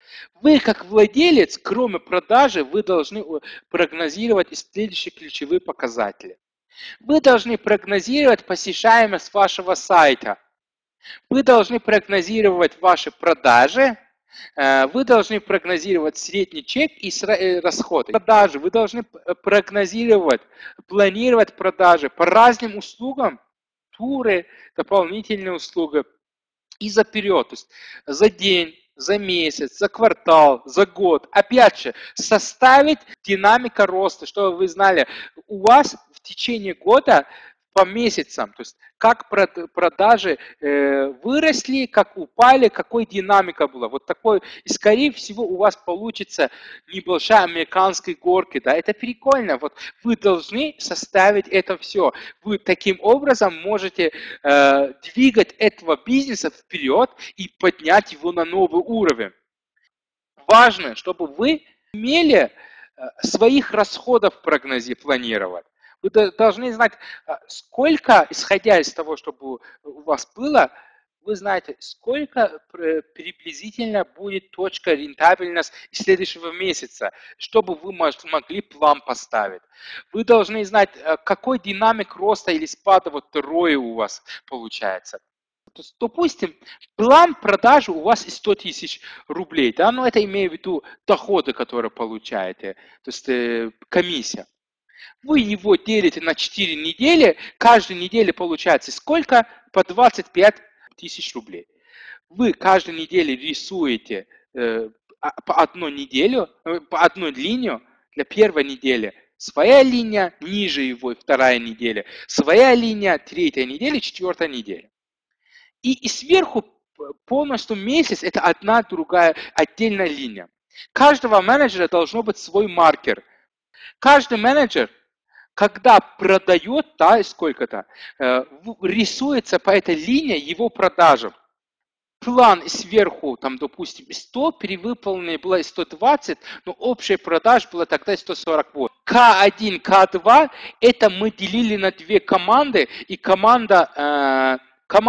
Вы, как владелец, кроме продажи, вы должны прогнозировать следующие ключевые показатели. Вы должны прогнозировать посещаемость вашего сайта. Вы должны прогнозировать ваши продажи. Вы должны прогнозировать средний чек и расходы. Продажи. Вы должны прогнозировать, планировать продажи по разным услугам, туры, дополнительные услуги и за период, то есть за день, за месяц, за квартал, за год. Опять же, составить динамика роста, чтобы вы знали, у вас в течение года по месяцам, то есть как продажи выросли, как упали, какой динамика была. Вот такой, и скорее всего у вас получится небольшая американская горка, да, это прикольно. Вот вы должны составить это все. Вы таким образом можете двигать этого бизнеса вперед и поднять его на новый уровень. Важно, чтобы вы умели своих расходов планировать. Вы должны знать, сколько, исходя из того, чтобы у вас было, вы знаете, сколько приблизительно будет точка рентабельность следующего месяца, чтобы вы могли план поставить. Вы должны знать, какой динамик роста или спада вот ROI у вас получается. То есть, допустим, план продажи у вас 100 тысяч рублей, да, но это имею в виду доходы, которые получаете, то есть комиссия. Вы его делите на 4 недели, каждой неделе получается сколько? По 25 тысяч рублей. Вы каждой неделе рисуете по одной неделю, по одной линию для первой недели. Своя линия, ниже его вторая неделя. Своя линия, третья неделя, четвертая неделя. И сверху полностью месяц это одна другая отдельная линия. Каждого менеджера должно быть свой маркер. Каждый менеджер, когда продает, да, сколько-то, рисуется по этой линии его продажам. План сверху, там, допустим, 100, перевыполненные было 120, но общая продаж была тогда 148. К1, К2, это мы делили на две команды, и команда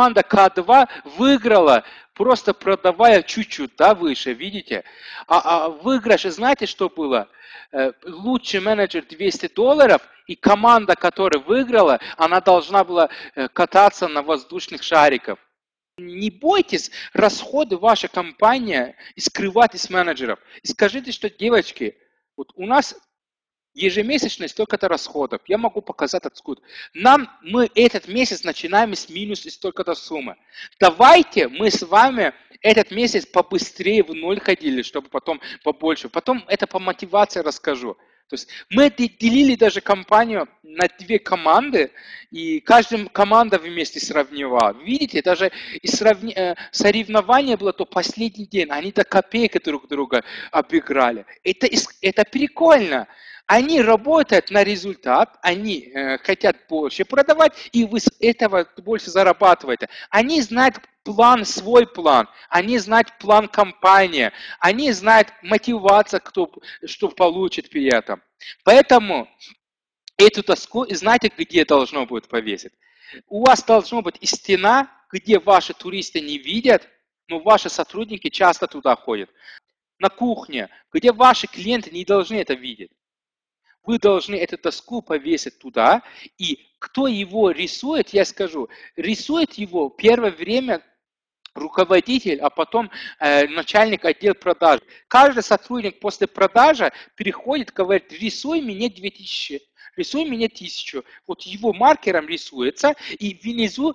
К2 выиграла, просто продавая чуть-чуть, да, выше, видите? А выигрыш, знаете, что было? Лучший менеджер $200, и команда, которая выиграла, она должна была кататься на воздушных шариках. Не бойтесь расходы вашей компании и скрывать из менеджеров. И скажите, что, девочки, вот у нас ежемесячно столько-то расходов. Я могу показать откуда. Мы этот месяц начинаем с минус и столько-то суммы. Давайте мы с вами этот месяц побыстрее в ноль ходили, чтобы потом побольше. Потом это по мотивации расскажу. То есть мы делили даже компанию на две команды, и каждая команда вместе сравнивала. Видите, даже и соревнование было то последний день, они до копейки друг друга обыграли. Это прикольно. Они работают на результат, они хотят больше продавать, и вы с этого больше зарабатываете. Они знают план, свой план, они знают план компании, они знают мотивацию, что получит при этом. Поэтому эту доску, знаете, где должно будет повесить? У вас должна быть и стена, где ваши туристы не видят, но ваши сотрудники часто туда ходят. На кухне, где ваши клиенты не должны это видеть. Вы должны эту доску повесить туда, и кто его рисует, я скажу, рисует его первое время руководитель, а потом начальник отдела продаж. Каждый сотрудник после продажи переходит, говорит, рисуй мне 2000, рисуй мне 1000. Вот его маркером рисуется, и внизу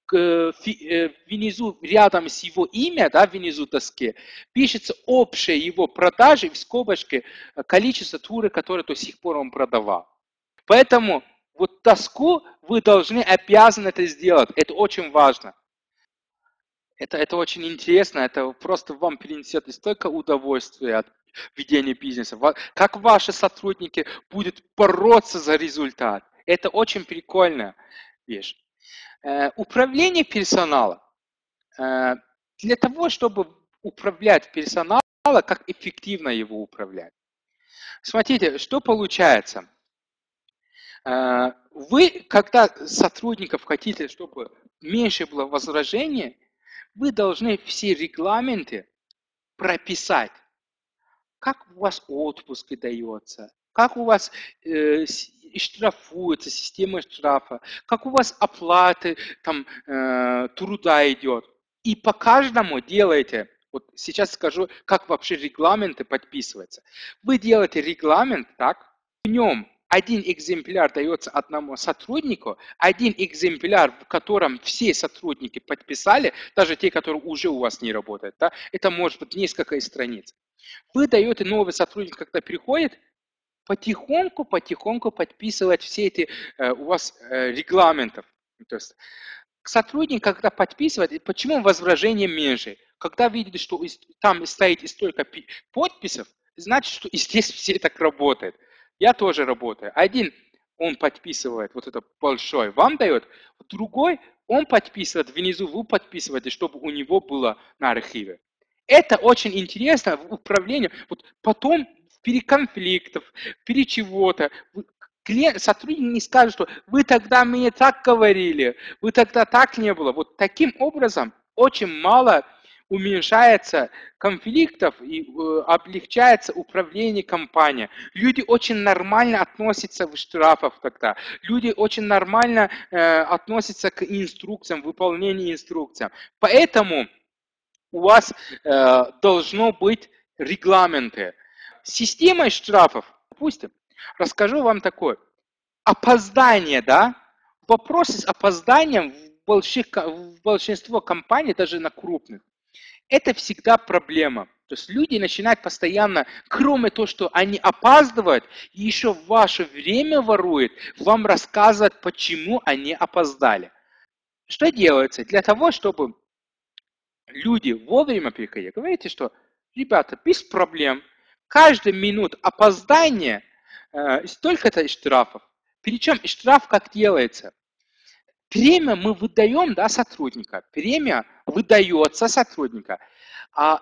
рядом с его имя, да, внизу доски, пишется общее его продажи в скобочке количество туры, которые до сих пор он продавал. Поэтому вот доску вы обязаны это сделать. Это очень важно. Это очень интересно, это просто вам принесет столько удовольствия от ведения бизнеса. Как ваши сотрудники будут бороться за результат. Это очень прикольная вещь. Управление персоналом. Для того, чтобы управлять персоналом, как эффективно его управлять. Смотрите, что получается. Вы, когда сотрудников хотите, чтобы меньше было возражений, вы должны все регламенты прописать. как у вас отпуск дается, как у вас штрафуется система штрафа, как у вас оплаты там, труда идет. И по каждому делаете, вот сейчас скажу, как вообще регламенты подписываются. Вы делаете регламент, так, в нем один экземпляр дается одному сотруднику, один экземпляр, в котором все сотрудники подписали, даже те, которые уже у вас не работают, да, это может быть несколько страниц. Вы даете новый сотрудник, когда приходит, потихоньку подписывать все эти у вас регламентов. То есть сотрудник, когда подписывает, почему возражение меньше? Когда видит, что там стоит столько подписей, значит, что и здесь все так работают. Я тоже работаю. Один, он подписывает вот это большой, вам дает, другой, он подписывает, внизу вы подписываете, чтобы у него было на архиве. Это очень интересно в управлении. Вот потом перед конфликтов, перед чего-то, клиент, сотрудник не скажет, что вы тогда мне так говорили, вы тогда так не было. Вот таким образом очень мало уменьшается конфликтов и облегчается управление компанией. Люди очень нормально относятся к штрафам тогда. Люди очень нормально относятся к инструкциям, выполнению инструкций. Поэтому у вас должно быть регламенты. Система штрафов, допустим, расскажу вам такое. Опоздание, да? Вопросы с опозданием в большинство компаний, даже на крупных, это всегда проблема. То есть люди начинают постоянно, кроме того, что они опаздывают, еще ваше время воруют, вам рассказывать, почему они опоздали. Что делается? Для того, чтобы люди вовремя приходили, говорите, что, ребята, без проблем, каждая минута опоздания столько-то штрафов. Причем штраф как делается? Премия мы выдаем, да, сотрудника. Премия выдается сотрудника. А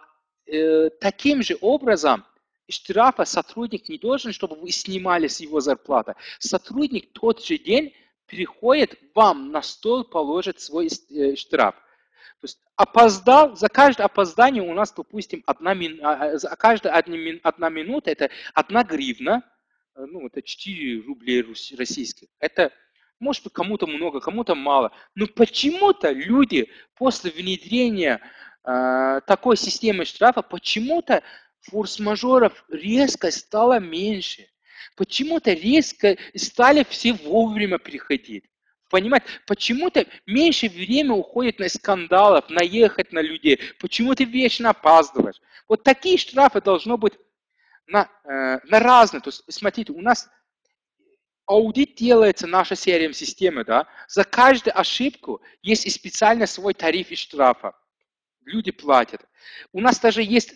таким же образом штрафа сотрудник не должен, чтобы вы снимали с его зарплаты. Сотрудник тот же день приходит, вам на стол положит свой штраф. То есть опоздал, за каждое опоздание у нас, допустим, за каждая одна минута это 1 гривна, ну, это 4 рубля российских. Это может быть кому-то много, кому-то мало. Но почему-то люди после внедрения такой системы штрафа, почему-то форс-мажоров резко стало меньше. Почему-то резко стали все вовремя приходить. Понимаете, почему-то меньше времени уходит на скандалов, наехать на людей. Почему ты вечно опаздываешь? Вот такие штрафы должно быть на разные. То есть, смотрите, у нас аудит делается наша CRM-система, да? За каждую ошибку есть и специально свой тариф и штрафа. Люди платят. У нас даже есть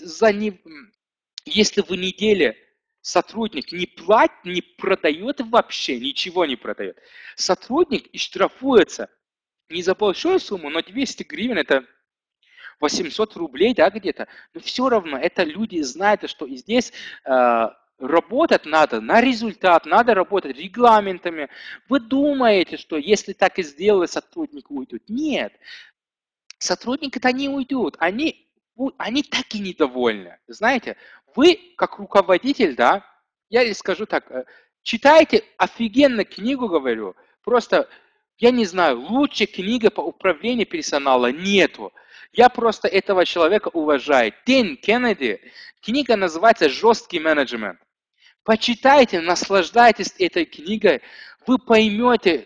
если в неделе сотрудник не продает вообще, ничего не продает, сотрудник и штрафуется не за большую сумму, но 200 гривен это 800 рублей, да, где-то. Но все равно это люди знают, что и здесь работать надо на результат, надо работать регламентами. Вы думаете, что если так и сделать, сотрудники уйдут? Нет. Сотрудники-то не уйдут. Они так и недовольны. Знаете, вы, как руководитель, да, я скажу так, читайте офигенную книгу, говорю, просто, я не знаю, лучшей книги по управлению персонала нету. Я просто этого человека уважаю. Дэн Кеннеди, книга называется «Жесткий менеджмент». Почитайте, наслаждайтесь этой книгой, вы поймете,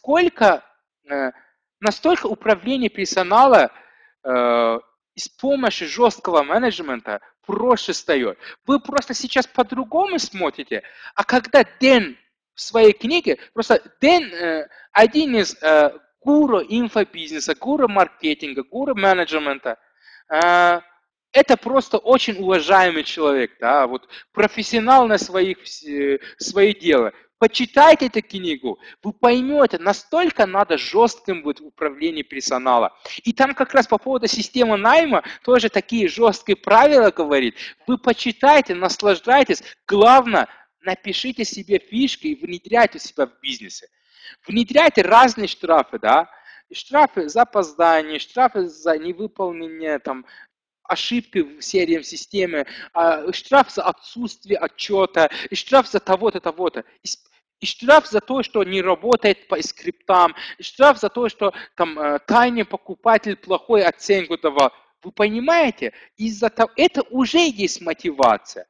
настолько управление персонала с помощью жесткого менеджмента проще стает. Вы просто сейчас по-другому смотрите, а когда Дэн в своей книге, просто Дэн один из гуру инфобизнеса, гуру маркетинга, гуру менеджмента, это просто очень уважаемый человек, да, вот профессионал на свое дело. Почитайте эту книгу, вы поймете, настолько надо жестким быть в управлении персонала. И там как раз по поводу системы найма тоже такие жесткие правила говорит. Вы почитайте, наслаждайтесь. Главное, напишите себе фишки и внедряйте себя в бизнесе. Внедряйте разные штрафы, да. Штрафы за опоздание, штрафы за невыполнение там, ошибки в CRM-системе, штраф за отсутствие отчета, и штраф за того-то, того-то. И штраф за то, что не работает по скриптам, и штраф за то, что там тайный покупатель плохую оценку давал. Вы понимаете? Из-за того, это уже есть мотивация.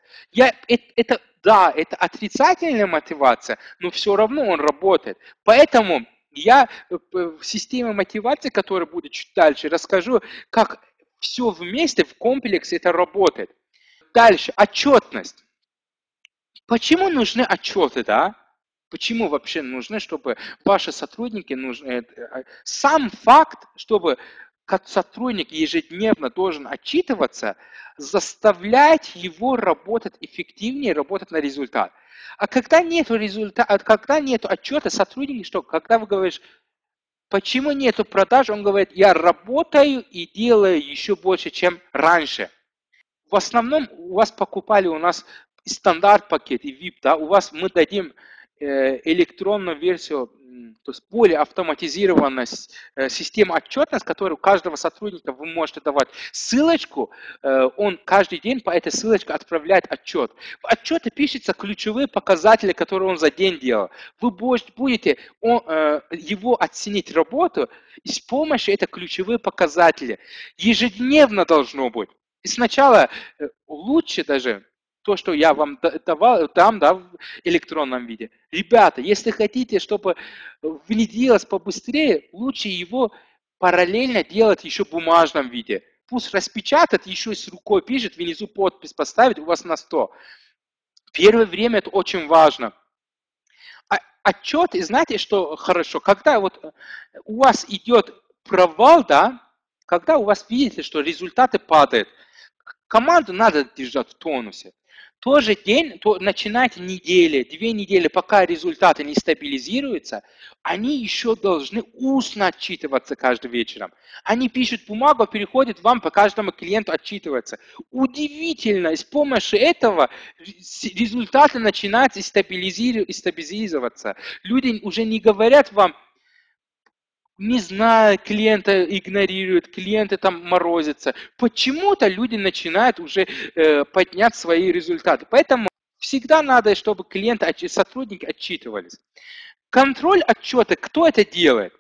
Да, это отрицательная мотивация, но все равно он работает. Поэтому я в системе мотивации, которая будет чуть дальше, расскажу, как все вместе в комплексе это работает. Дальше, отчетность. Почему нужны отчеты, да? Почему вообще нужны, чтобы ваши сотрудники нужны? Сам факт, чтобы как сотрудник ежедневно должен отчитываться, заставляет его работать эффективнее, работать на результат. А когда нет результата, когда нет отчета, сотрудники что? Когда вы говоришь, почему нету продаж, он говорит, я работаю и делаю еще больше, чем раньше. В основном у вас покупали у нас стандарт пакет и VIP, да, у вас мы дадим электронную версию, то есть более автоматизированная система отчетности, которую у каждого сотрудника вы можете давать ссылочку, он каждый день по этой ссылочке отправляет отчет. В отчете пишется ключевые показатели, которые он за день делал. Вы будете его оценить работу и с помощью этих ключевых показателей. Ежедневно должно быть. И сначала лучше даже то, что я вам дам, да, в электронном виде. Ребята, если хотите, чтобы внедрилось побыстрее, лучше его параллельно делать еще в бумажном виде. Пусть распечатает, еще и с рукой пишет, внизу подпись поставит, у вас на 100. Первое время это очень важно. Отчет, и знаете, что хорошо, когда вот у вас идет провал, да, когда у вас видите, что результаты падают, команду надо держать в тонусе. Тот же день, начинайте недели, 2 недели, пока результаты не стабилизируются, они еще должны устно отчитываться каждым вечером. Они пишут бумагу, переходят вам, по каждому клиенту отчитываться. Удивительно, и с помощью этого результаты начинают стабилизироваться. Люди уже не говорят вам, не знаю, клиента игнорируют, клиенты там морозятся. Почему-то люди начинают уже поднять свои результаты. Поэтому всегда надо, чтобы клиенты, сотрудники отчитывались. Контроль отчета, кто это делает?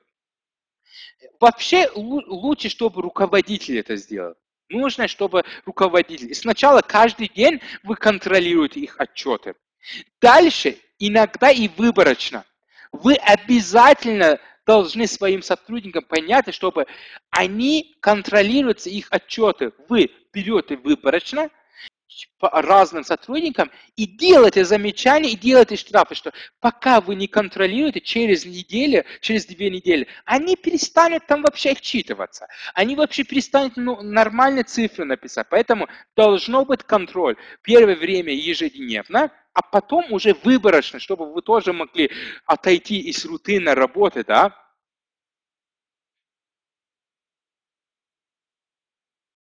Вообще лучше, чтобы руководитель это сделал. Нужно, чтобы руководитель. И сначала каждый день вы контролируете их отчеты. Дальше иногда и выборочно. Вы обязательно должны своим сотрудникам понять, чтобы они контролируют их отчеты. Вы берете выборочно по разным сотрудникам и делаете замечания, и делаете штрафы, что пока вы не контролируете, через неделю, через 2 недели, они перестанут там вообще отчитываться. Они вообще перестанут нормальные цифры написать. Поэтому должно быть контроль. Первое время ежедневно, а потом уже выборочно, чтобы вы тоже могли отойти из рутинной работы, да,